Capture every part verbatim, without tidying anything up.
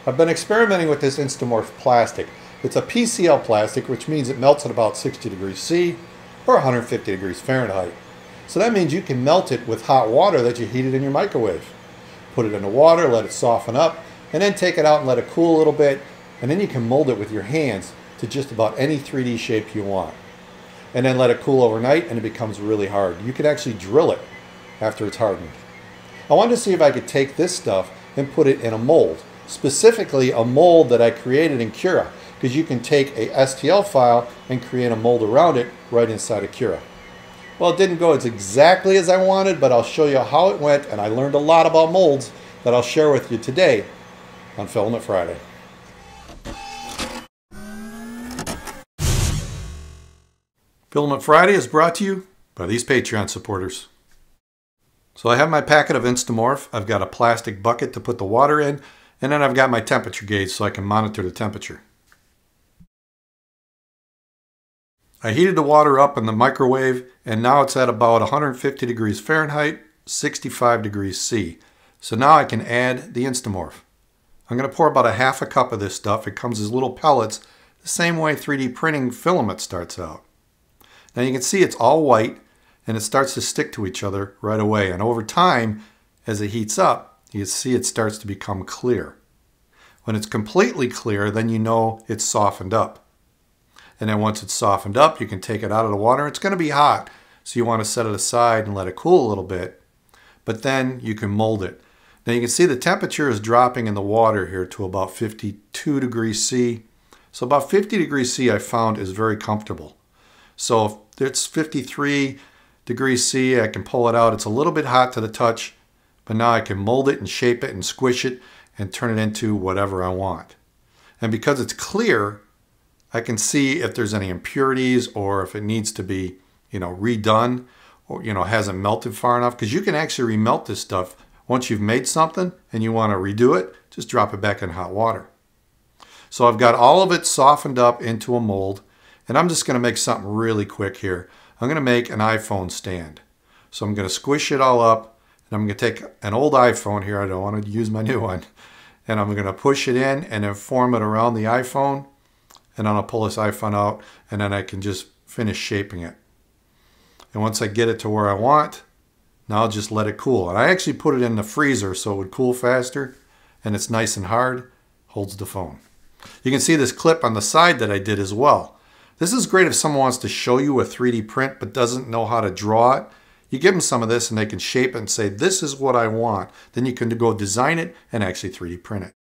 I've been experimenting with this Instamorph plastic. It's a P C L plastic, which means it melts at about sixty degrees C or one hundred fifty degrees Fahrenheit. So that means you can melt it with hot water that you heated in your microwave. Put it in the water, let it soften up, and then take it out and let it cool a little bit, and then you can mold it with your hands to just about any three D shape you want. And then let it cool overnight and it becomes really hard. You can actually drill it after it's hardened. I wanted to see if I could take this stuff and put it in a mold. Specifically a mold that I created in Cura, because you can take a S T L file and create a mold around it right inside of Cura. Well, it didn't go as exactly as I wanted, but I'll show you how it went, and I learned a lot about molds that I'll share with you today on Filament Friday. Filament Friday is brought to you by these Patreon supporters. So I have my packet of Instamorph. I've got a plastic bucket to put the water in, and then I've got my temperature gauge so I can monitor the temperature. I heated the water up in the microwave, and now it's at about one hundred fifty degrees Fahrenheit, sixty-five degrees C. So now I can add the Instamorph. I'm going to pour about a half a cup of this stuff. It comes as little pellets, the same way three D printing filament starts out. Now you can see it's all white, and it starts to stick to each other right away. And over time, as it heats up, you see it starts to become clear. When it's completely clear, then you know it's softened up. And then once it's softened up, you can take it out of the water. It's going to be hot, so you want to set it aside and let it cool a little bit. But then you can mold it. Now you can see the temperature is dropping in the water here to about fifty-two degrees C. So about fifty degrees C I found is very comfortable. So if it's fifty-three degrees C, I can pull it out. It's a little bit hot to the touch, but now I can mold it and shape it and squish it and turn it into whatever I want. And because it's clear, I can see if there's any impurities or if it needs to be, you know, redone or, you know, hasn't melted far enough. Because you can actually remelt this stuff. Once you've made something and you want to redo it, just drop it back in hot water. So I've got all of it softened up into a mold, and I'm just going to make something really quick here. I'm going to make an iPhone stand. So I'm going to squish it all up, and I'm going to take an old iPhone here. I don't want to use my new one. And I'm going to push it in and then form it around the iPhone. And then I'll pull this iPhone out, and then I can just finish shaping it. And once I get it to where I want, now I'll just let it cool. And I actually put it in the freezer so it would cool faster, and it's nice and hard, holds the phone. You can see this clip on the side that I did as well. This is great if someone wants to show you a three D print but doesn't know how to draw it. You give them some of this and they can shape it and say, this is what I want. Then you can go design it and actually three D print it.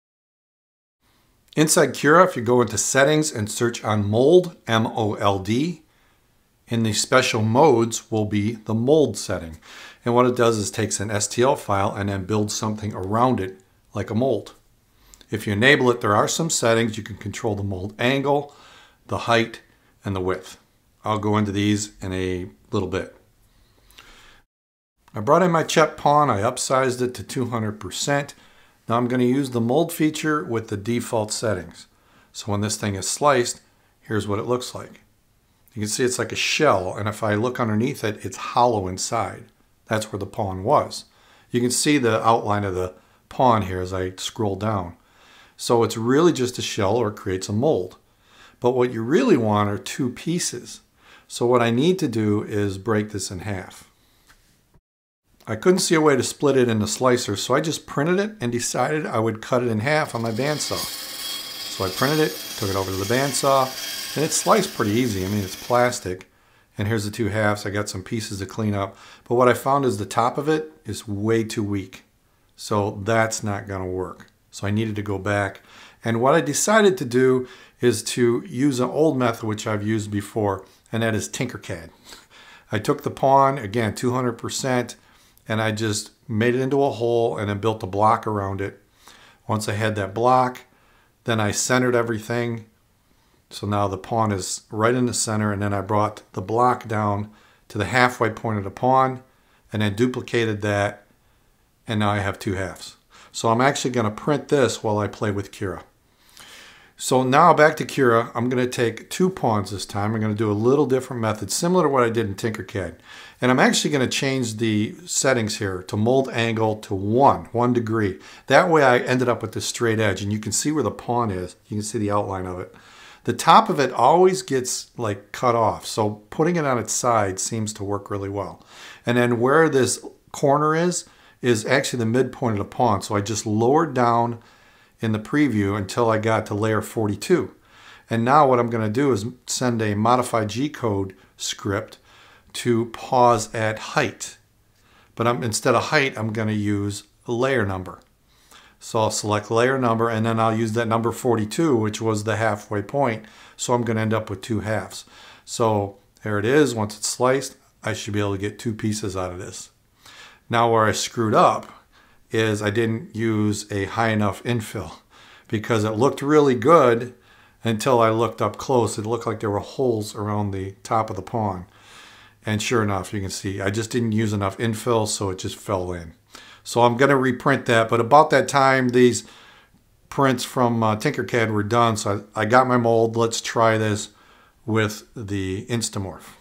Inside Cura, if you go into settings and search on mold, M O L D, in the special modes will be the mold setting. And what it does is takes an S T L file and then builds something around it like a mold. If you enable it, there are some settings. You can control the mold angle, the height, and the width. I'll go into these in a little bit. I brought in my C H E P pawn. I upsized it to two hundred percent. Now I'm going to use the mold feature with the default settings. So when this thing is sliced, here's what it looks like. You can see it's like a shell, and if I look underneath it, it's hollow inside. That's where the pawn was. You can see the outline of the pawn here as I scroll down. So it's really just a shell, or it creates a mold. But what you really want are two pieces. So what I need to do is break this in half. I couldn't see a way to split it in the slicer, so I just printed it and decided I would cut it in half on my bandsaw. So I printed it, took it over to the bandsaw, and it's sliced pretty easy. I mean, it's plastic. And here's the two halves. I got some pieces to clean up. But what I found is the top of it is way too weak. So that's not going to work. So I needed to go back. And what I decided to do is to use an old method which I've used before, and that is Tinkercad. I took the pawn, again, two hundred percent, and I just made it into a hole and then built a block around it. Once I had that block, then I centered everything. So now the pawn is right in the center, and then I brought the block down to the halfway point of the pawn and then duplicated that, and now I have two halves. So I'm actually going to print this while I play with Cura. So now back to Cura. I'm going to take two pawns this time. I'm going to do a little different method, similar to what I did in Tinkercad. And I'm actually going to change the settings here to mold angle to one, one degree. That way I ended up with this straight edge, and you can see where the pawn is. You can see the outline of it. The top of it always gets like cut off, so putting it on its side seems to work really well. And then where this corner is, is actually the midpoint of the pawn. So I just lowered down in the preview until I got to layer forty-two. And now what I'm going to do is send a modified G-code script to pause at height. But I'm, instead of height, I'm going to use a layer number. So I'll select layer number, and then I'll use that number forty-two, which was the halfway point. So I'm going to end up with two halves. So there it is. Once it's sliced, I should be able to get two pieces out of this. Now where I screwed up is I didn't use a high enough infill, because it looked really good until I looked up close. It looked like there were holes around the top of the pawn. And sure enough, you can see I just didn't use enough infill, so it just fell in. So I'm going to reprint that, but about that time, these prints from uh, Tinkercad were done, so I, I got my mold. Let's try this with the Instamorph.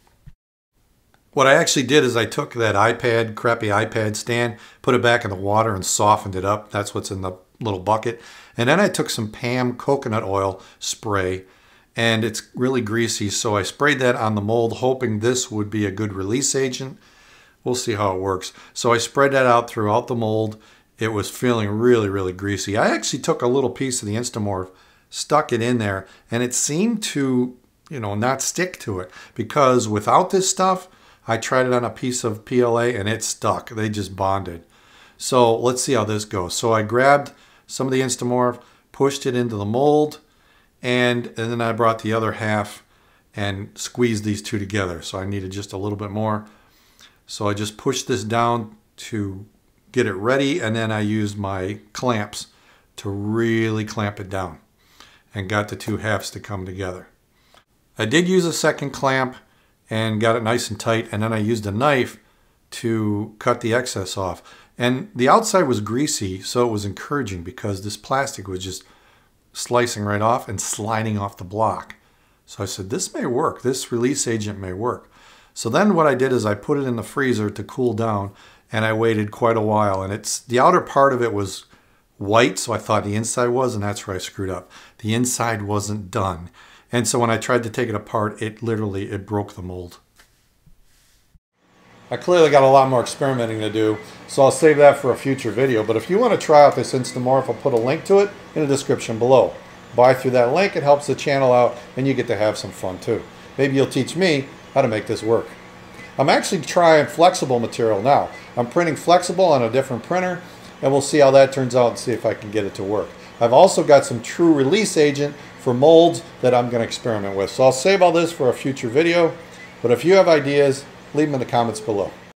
What I actually did is I took that iPad, crappy iPad stand, put it back in the water and softened it up. That's what's in the little bucket. And then I took some P A M coconut oil spray, and it's really greasy, so I sprayed that on the mold, hoping this would be a good release agent. We'll see how it works. So I spread that out throughout the mold. It was feeling really, really greasy. I actually took a little piece of the Instamorph, stuck it in there, and it seemed to, you know, not stick to it, because without this stuff, I tried it on a piece of P L A and it stuck. They just bonded. So let's see how this goes. So I grabbed some of the Instamorph, pushed it into the mold, and, and then I brought the other half and squeezed these two together. So I needed just a little bit more. So I just pushed this down to get it ready, and then I used my clamps to really clamp it down and got the two halves to come together. I did use a second clamp and got it nice and tight, and then I used a knife to cut the excess off. And the outside was greasy, so it was encouraging, because this plastic was just slicing right off and sliding off the block. So I said, this may work. This release agent may work. So then what I did is I put it in the freezer to cool down, and I waited quite a while. And it's the outer part of it was white, so I thought the inside was, and that's where I screwed up. The inside wasn't done. And so when I tried to take it apart, it literally, it broke the mold. I clearly got a lot more experimenting to do, so I'll save that for a future video. But if you want to try out this Instamorph, I'll put a link to it in the description below. Buy through that link, it helps the channel out, and you get to have some fun too. Maybe you'll teach me how to make this work. I'm actually trying flexible material now. I'm printing flexible on a different printer, and we'll see how that turns out and see if I can get it to work. I've also got some true release agent for molds that I'm going to experiment with. So I'll save all this for a future video, but if you have ideas, leave them in the comments below.